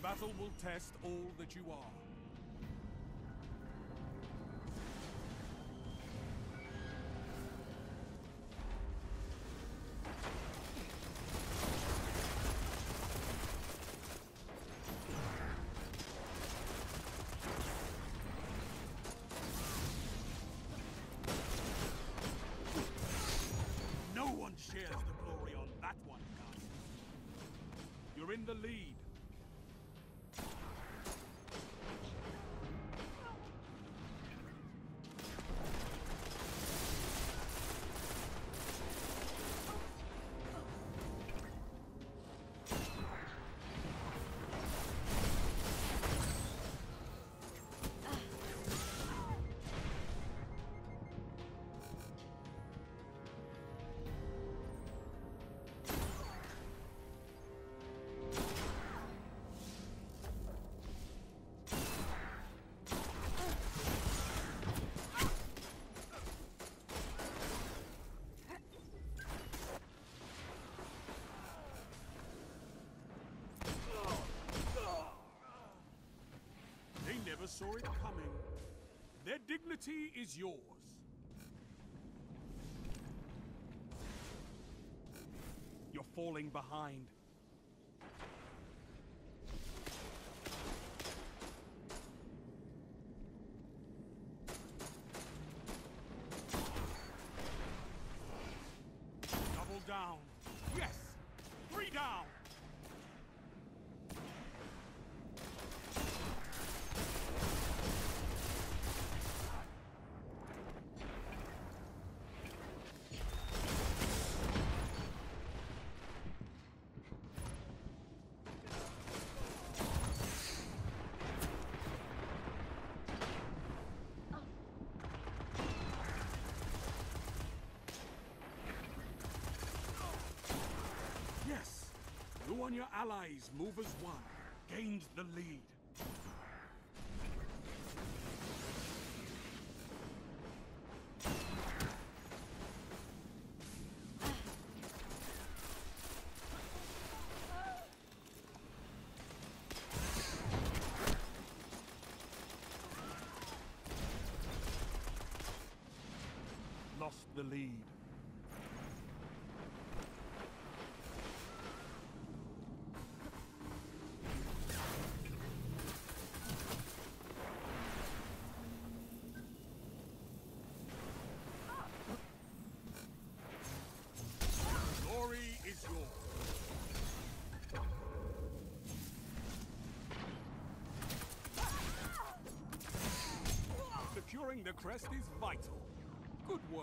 battle will test all that you are. No one shares the glory on that one, guys. You're in the lead. They never saw it coming. Their dignity is yours. You're falling behind. Double down. Yes! 3 down! Yes! You and your allies move as one. Gained the lead. Lost the lead. Glory is yours. Securing the crest is vital. Good work.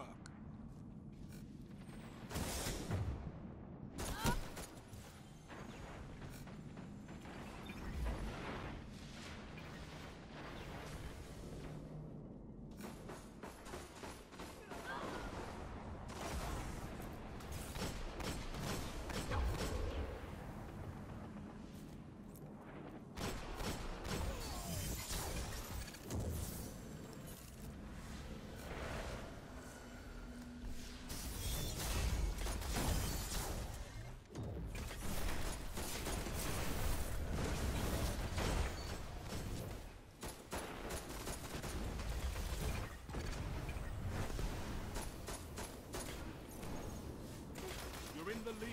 You're in the lead.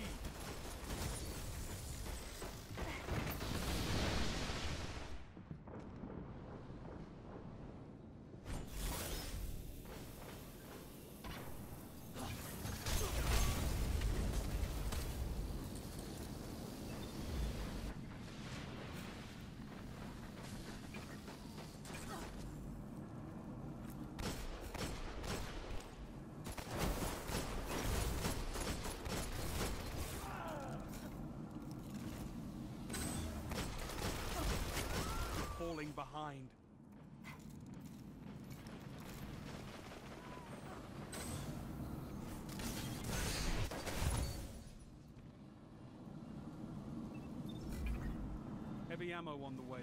Falling behind. Heavy ammo on the way.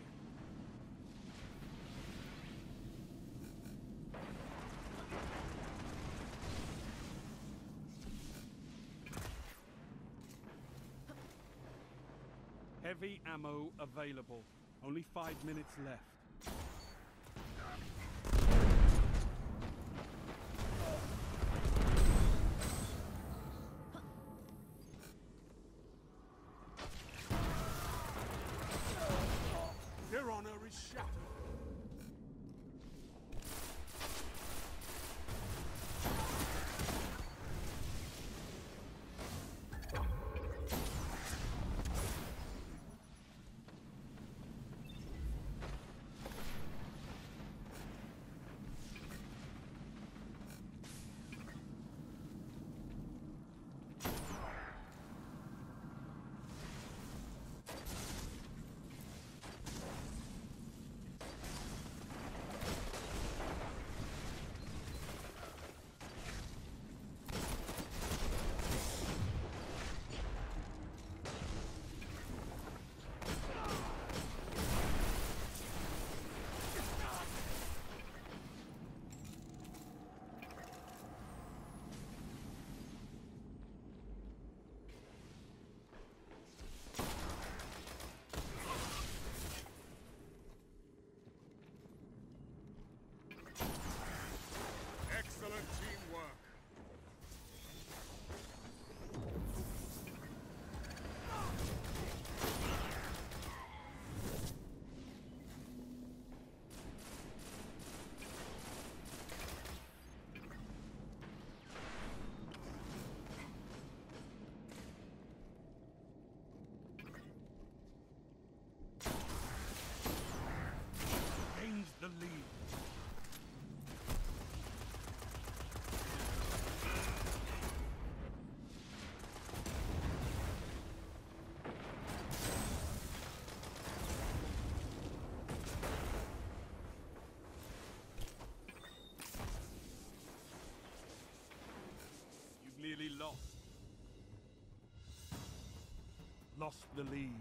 Heavy ammo available. Only 5 minutes left. Their honor is shattered. Excellent teamwork. Gains the lead. Nearly lost. Lost the lead.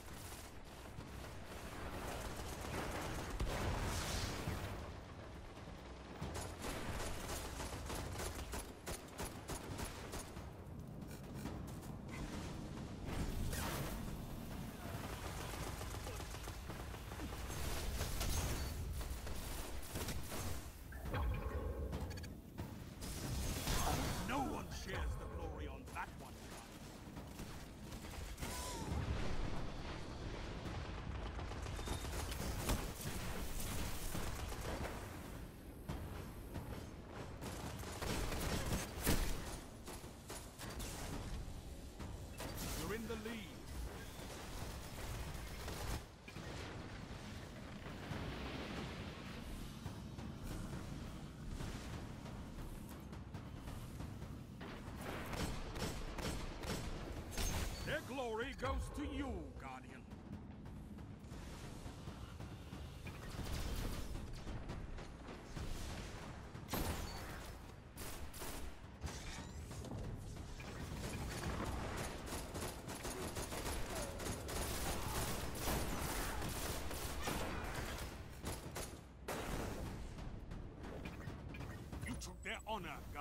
No one shares the glory on that one, You're in the lead. Their glory goes to you, Guardian. You took their honor, Guardian.